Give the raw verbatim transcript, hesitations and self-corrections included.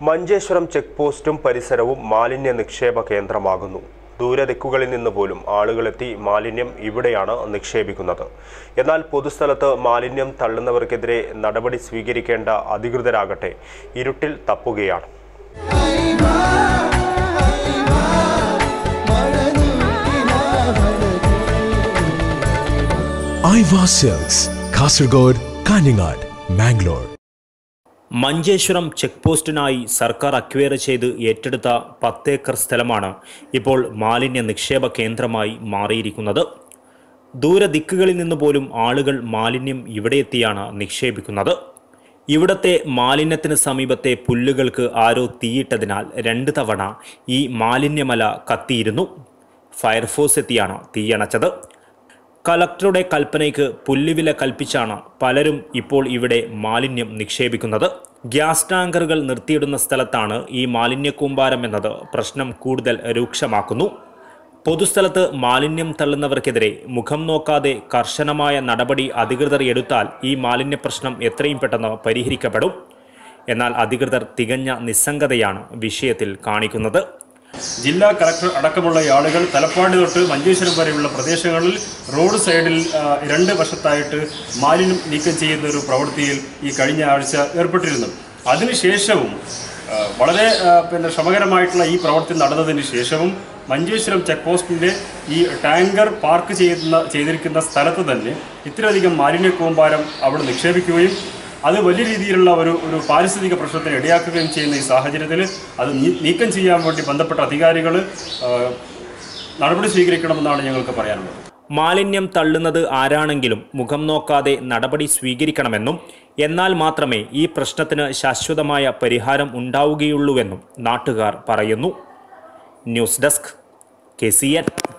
Manjeshwaram check പോസ്റ്റും പരിസരവും മാലിന്യ നിക്ഷേപ കേന്ദ്രമാകുന്നു. ദൂരദിക്കുകളിൽ നിന്ന് പോലും ആളുകളെത്തി മാലിന്യം ഇവിടെയാണ് നിക്ഷേപിക്കുന്നത്. എന്നാൽ പൊതുസ്ഥലത്ത് മാലിന്യം തള്ളുന്നവർക്കെതിരെ നടപടി സ്വീകരിക്കേണ്ട അധികൃതരാകട്ടെ ഇരുട്ടിൽ തപ്പുകയാണ്. ഐവാ സിൽക്സ്, കാസർഗോഡ്, കാഞ്ഞങ്ങാട്, മാംഗ്ലൂർ. മഞ്ചേശ്വരം ചെക്ക് പോസ്റ്റിനായി സർക്കാർ അക്വയർ ചെയ്ത് ഏറ്റെടുത്ത പത്തേക്കർ സ്ഥലമാണ് ഇപ്പോൾ മാലിന്യ നിക്ഷേപ കേന്ദ്രമായി മാറിയിരിക്കുന്നത്. ദൂരദിക്കുകളിൽ നിന്ന് പോലും ആളുകൾ മാലിന്യം ഇവിടെ എത്തിയാണ് നിക്ഷേപിക്കുന്നത്. ഇവിടത്തെ മാലിന്യത്തിന് സമീപത്തെ പുല്ലുകൾക്ക് ആരോ തീയിട്ടതിനാൽ രണ്ട് തവണ ഈ മാലിന്യമല കത്തിയിരുന്നു. ഫയർഫോഴ്സ് എത്തിയാണ് തീയണച്ചത്. കളക്ടറുടെ കൽപ്പനയ്ക്ക് പുല്ലുവില കൽപ്പിച്ചാണ് പലരും ഇപ്പോൾ ഇവിടെ മാലിന്യം നിക്ഷേപിക്കുന്നത്. ഗ്യാസ് ടാങ്കറുകൾ നിർത്തിയിടുന്ന സ്ഥലത്താണ് ഈ മാലിന്യ കൂമ്പാരം എന്നത് പ്രശ്നം കൂടുതൽ രൂക്ഷമാക്കുന്നു. പൊതുസ്ഥലത്ത് മാലിന്യം തള്ളുന്നവർക്കെതിരെ മുഖം നോക്കാതെ കർശനമായ നടപടി അധികൃതർ എടുത്താൽ ഈ മാലിന്യ പ്രശ്നം എത്രയും പെട്ടെന്ന് പരിഹരിക്കപ്പെടും. എന്നാൽ അധികൃതർ തികഞ്ഞ നിസ്സംഗതയാണ് വിഷയത്തിൽ കാണിക്കുന്നത്. ജില്ലാ കളക്ടർ അടക്കമുള്ള ആളുകൾ തലപ്പാടി തൊട്ട് മഞ്ചേശ്വരം വരെയുള്ള പ്രദേശങ്ങളിൽ റോഡ് സൈഡിൽ രണ്ട് വശത്തായിട്ട് മാലിന്യം നീക്കം ചെയ്യുന്ന ഒരു പ്രവൃത്തിയിൽ ഈ കഴിഞ്ഞ ആഴ്ച ഏർപ്പെട്ടിരുന്നു. അതിനുശേഷവും വളരെ പിന്നെ ശ്രമകരമായിട്ടുള്ള ഈ പ്രവൃത്തി നടന്നതിന് ശേഷവും മഞ്ചേശ്വരം ചെക്ക് പോസ്റ്റിൻ്റെ ഈ ടാങ്കർ പാർക്ക് ചെയ്യുന്ന ചെയ്തിരിക്കുന്ന സ്ഥലത്ത് തന്നെ ഇത്രയധികം മാലിന്യ കൂമ്പാരം അവിടെ നിക്ഷേപിക്കുകയും അത് വലിയ രീതിയിലുള്ള ഒരു ഒരു പാരിസ്ഥിതിക പ്രശ്നത്തിന് ഇടയാക്കുകയും ചെയ്യുന്ന ഈ സാഹചര്യത്തിൽ അത് നീക്കം ചെയ്യാൻ വേണ്ടി ബന്ധപ്പെട്ട അധികാരികൾ നടപടി സ്വീകരിക്കണമെന്നാണ് ഞങ്ങൾക്ക് പറയാനുള്ളത്. മാലിന്യം തള്ളുന്നത് ആരാണെങ്കിലും മുഖം നോക്കാതെ നടപടി സ്വീകരിക്കണമെന്നും എന്നാൽ മാത്രമേ ഈ പ്രശ്നത്തിന് ശാശ്വതമായ പരിഹാരം ഉണ്ടാവുകയുള്ളൂവെന്നും നാട്ടുകാർ പറയുന്നു. News desk K C N.